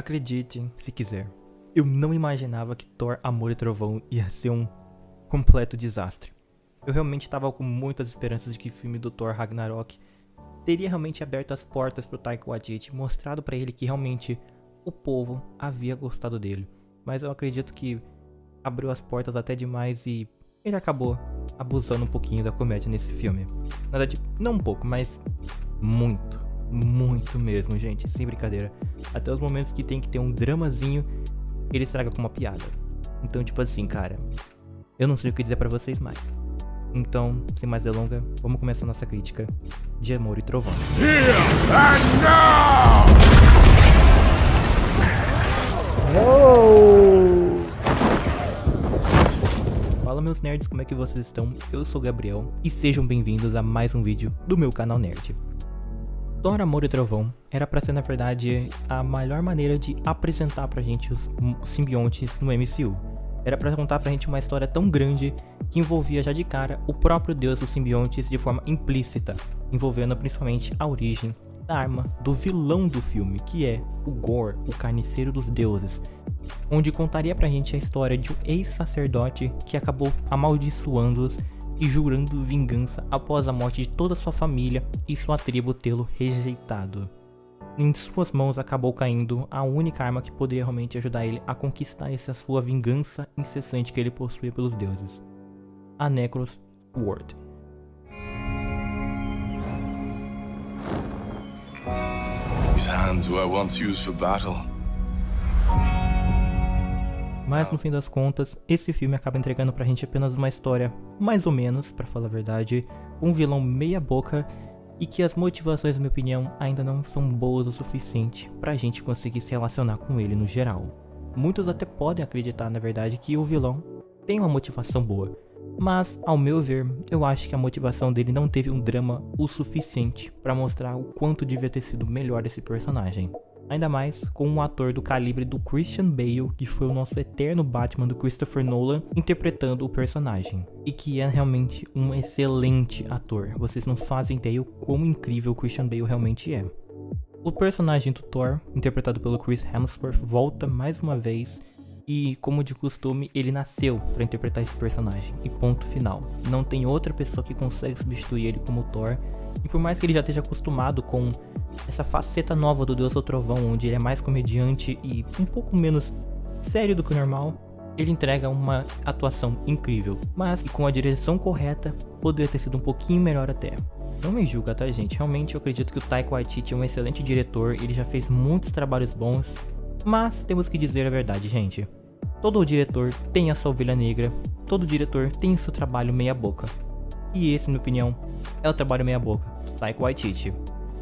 Acredite, se quiser. Eu não imaginava que Thor, Amor e Trovão ia ser um completo desastre. Eu realmente estava com muitas esperanças de que o filme do Thor Ragnarok teria realmente aberto as portas para o Taika Waititi, mostrado para ele que realmente o povo havia gostado dele. Mas eu acredito que abriu as portas até demais e ele acabou abusando um pouquinho da comédia nesse filme. Na verdade, não um pouco, mas muito mesmo, gente, sem brincadeira. Até os momentos que tem que ter um dramazinho, ele estraga com uma piada. Então, tipo assim, cara, eu não sei o que dizer pra vocês mais. Então, sem mais delongas, vamos começar nossa crítica de Amor e Trovão. Here and now! Fala meus nerds, como é que vocês estão? Eu sou o Gabriel e sejam bem-vindos a mais um vídeo do meu canal Nerd. Thor, Amor e Trovão era pra ser, na verdade, a melhor maneira de apresentar pra gente os simbiontes no MCU. Era pra contar pra gente uma história tão grande que envolvia já de cara o próprio deus dos simbiontes de forma implícita, envolvendo principalmente a origem da arma do vilão do filme, que é o Gorr, o carniceiro dos deuses, onde contaria pra gente a história de um ex-sacerdote que acabou amaldiçoando-os e jurando vingança após a morte de toda sua família e sua tribo tê-lo rejeitado. Em suas mãos acabou caindo a única arma que poderia realmente ajudar ele a conquistar essa sua vingança incessante que ele possuía pelos deuses, a Necros Sword. These hands were once used for battle. Mas no fim das contas, esse filme acaba entregando pra gente apenas uma história, mais ou menos, pra falar a verdade, um vilão meia boca e que as motivações, na minha opinião, ainda não são boas o suficiente pra gente conseguir se relacionar com ele no geral. Muitos até podem acreditar, na verdade, que o vilão tem uma motivação boa, mas, ao meu ver, eu acho que a motivação dele não teve um drama o suficiente pra mostrar o quanto devia ter sido melhor esse personagem. Ainda mais com um ator do calibre do Christian Bale, que foi o nosso eterno Batman do Christopher Nolan, interpretando o personagem. E que é realmente um excelente ator. Vocês não fazem ideia o quão incrível o Christian Bale realmente é. O personagem do Thor, interpretado pelo Chris Hemsworth, volta mais uma vez. E, como de costume, ele nasceu para interpretar esse personagem. E ponto final. Não tem outra pessoa que consegue substituir ele como Thor. E por mais que ele já esteja acostumado com essa faceta nova do Deus do Trovão, onde ele é mais comediante e um pouco menos sério do que o normal, ele entrega uma atuação incrível. Mas, com a direção correta, poderia ter sido um pouquinho melhor até. Não me julga, tá, gente? Realmente eu acredito que o Taika Waititi é um excelente diretor, ele já fez muitos trabalhos bons. Mas temos que dizer a verdade, gente. Todo diretor tem a sua ovelha negra, todo diretor tem o seu trabalho meia boca. E esse, na minha opinião, é o trabalho meia boca do Taika Waititi.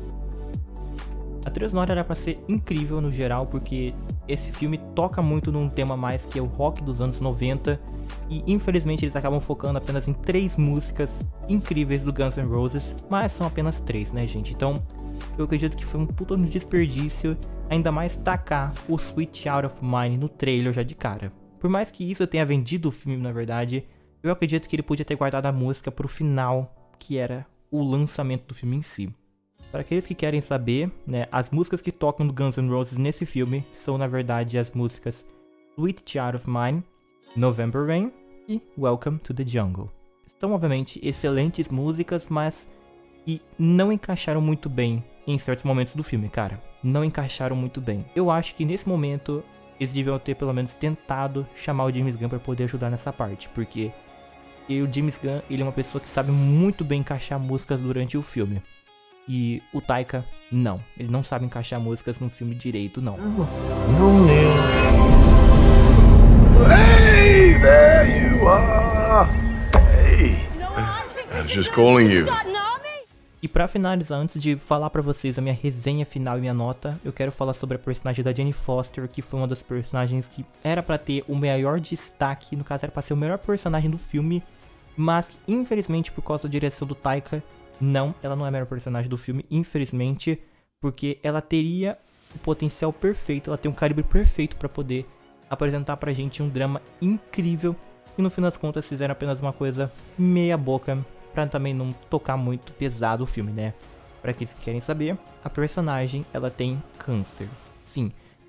A trilha sonora era pra ser incrível no geral, porque esse filme toca muito num tema mais que é o rock dos anos 90. E infelizmente eles acabam focando apenas em 3 músicas incríveis do Guns N' Roses, mas são apenas 3, né, gente? Então eu acredito que foi um puta no desperdício, ainda mais tacar o Switch Out of Mine no trailer já de cara. Por mais que isso tenha vendido o filme, na verdade, eu acredito que ele podia ter guardado a música pro final, que era o lançamento do filme em si. Para aqueles que querem saber, né, as músicas que tocam do Guns N' Roses nesse filme são, na verdade, as músicas Sweet Child of Mine, November Rain e Welcome to the Jungle. São, obviamente, excelentes músicas, mas que não encaixaram muito bem em certos momentos do filme, cara. Não encaixaram muito bem. Eu acho que nesse momento eles deviam ter pelo menos tentado chamar o James Gunn para poder ajudar nessa parte, porque o James Gunn, ele é uma pessoa que sabe muito bem encaixar músicas durante o filme. E o Taika, não. Ele não sabe encaixar músicas no filme direito, não. Hey, there you are. Hey, I was just calling you. E pra finalizar, antes de falar pra vocês a minha resenha final e minha nota, eu quero falar sobre a personagem da Jane Foster, que foi uma das personagens que era pra ter o maior destaque, no caso era pra ser o melhor personagem do filme, mas que, infelizmente, por causa da direção do Taika, não, ela não é a melhor personagem do filme, infelizmente, porque ela teria o potencial perfeito, ela tem um calibre perfeito pra poder apresentar pra gente um drama incrível, e no fim das contas fizeram apenas uma coisa meia boca, pra também não tocar muito pesado o filme, né? Pra aqueles que querem saber, a personagem, ela tem câncer. Sim,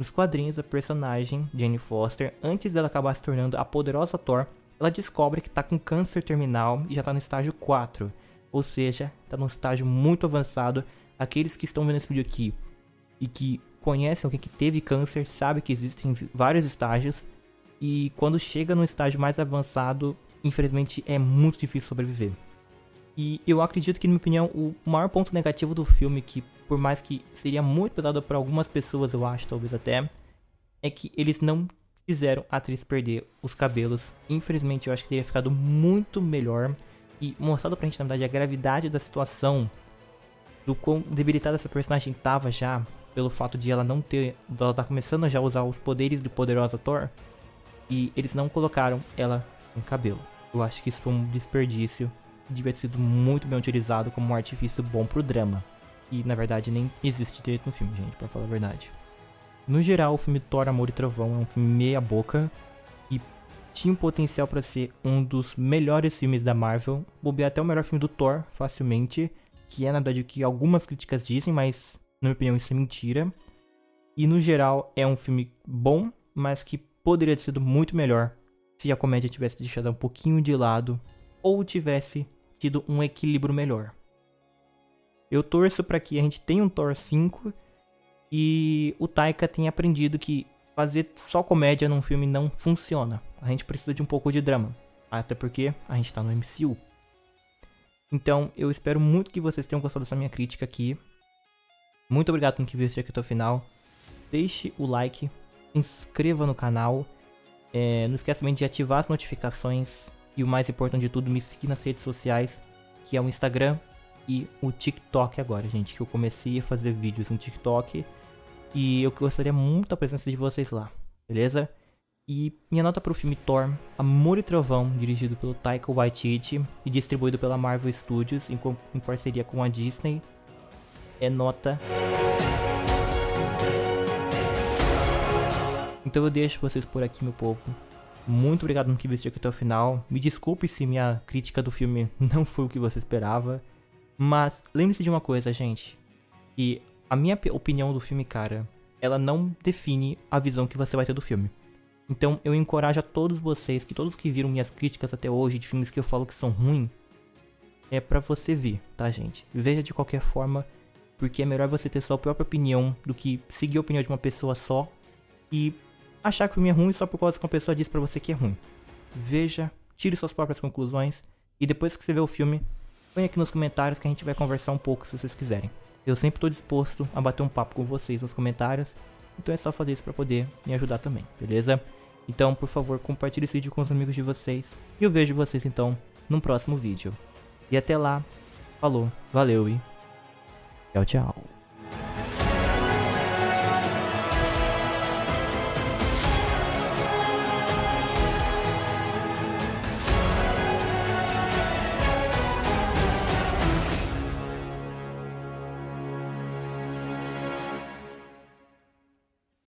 Nos quadrinhos, a personagem, Jane Foster, antes dela acabar se tornando a poderosa Thor, ela descobre que tá com câncer terminal e já tá no estágio 4. Ou seja, tá num estágio muito avançado. Aqueles que estão vendo esse vídeo aqui e que conhecem alguém que teve câncer, sabem que existem vários estágios. E quando chega no estágio mais avançado, infelizmente é muito difícil sobreviver. E eu acredito que, na minha opinião, o maior ponto negativo do filme, que por mais que seria muito pesado para algumas pessoas, eu acho, talvez até, é que eles não fizeram a atriz perder os cabelos. Infelizmente, eu acho que teria ficado muito melhor e mostrado pra gente, na verdade, a gravidade da situação, do quão debilitada essa personagem tava já, pelo fato de ela não ter, ela tá começando a já usar os poderes de poderosa Thor, e eles não colocaram ela sem cabelo. Eu acho que isso foi um desperdício. Devia ter sido muito bem utilizado como um artifício bom pro drama. E na verdade nem existe direito no filme, gente, pra falar a verdade. No geral, o filme Thor, Amor e Trovão é um filme meia boca. E tinha um potencial pra ser um dos melhores filmes da Marvel. Bobear até o melhor filme do Thor, facilmente. Que é na verdade o que algumas críticas dizem, mas na minha opinião isso é mentira. E no geral é um filme bom, mas que poderia ter sido muito melhor se a comédia tivesse deixado um pouquinho de lado. Ou tivesse tido um equilíbrio melhor. Eu torço para que a gente tenha um Thor 5 e o Taika tenha aprendido que fazer só comédia num filme não funciona. A gente precisa de um pouco de drama, até porque a gente tá no MCU. Então eu espero muito que vocês tenham gostado dessa minha crítica aqui. Muito obrigado por que viu aqui até o final. Deixe o like, se inscreva no canal, não esqueça também de ativar as notificações. E o mais importante de tudo, me seguir nas redes sociais, que é o Instagram e o TikTok agora, gente. Que eu comecei a fazer vídeos no TikTok e eu gostaria muito da presença de vocês lá, beleza? E minha nota para o filme Thor, Amor e Trovão, dirigido pelo Taika Waititi e distribuído pela Marvel Studios em parceria com a Disney, é nota... Então eu deixo vocês por aqui, meu povo. Muito obrigado por que viu aqui até o final. Me desculpe se minha crítica do filme não foi o que você esperava. Mas lembre-se de uma coisa, gente. Que a minha opinião do filme, cara, ela não define a visão que você vai ter do filme. Então eu encorajo a todos vocês, que todos que viram minhas críticas até hoje, de filmes que eu falo que são ruins, é pra você ver, tá, gente? Veja de qualquer forma, porque é melhor você ter sua própria opinião do que seguir a opinião de uma pessoa só e achar que o filme é ruim só por causa que uma pessoa diz pra você que é ruim. Veja, tire suas próprias conclusões e depois que você vê o filme, põe aqui nos comentários que a gente vai conversar um pouco se vocês quiserem. Eu sempre tô disposto a bater um papo com vocês nos comentários, então é só fazer isso pra poder me ajudar também, beleza? Então, por favor, compartilhe esse vídeo com os amigos de vocês e eu vejo vocês então no próximo vídeo. E até lá, falou, valeu e tchau, tchau.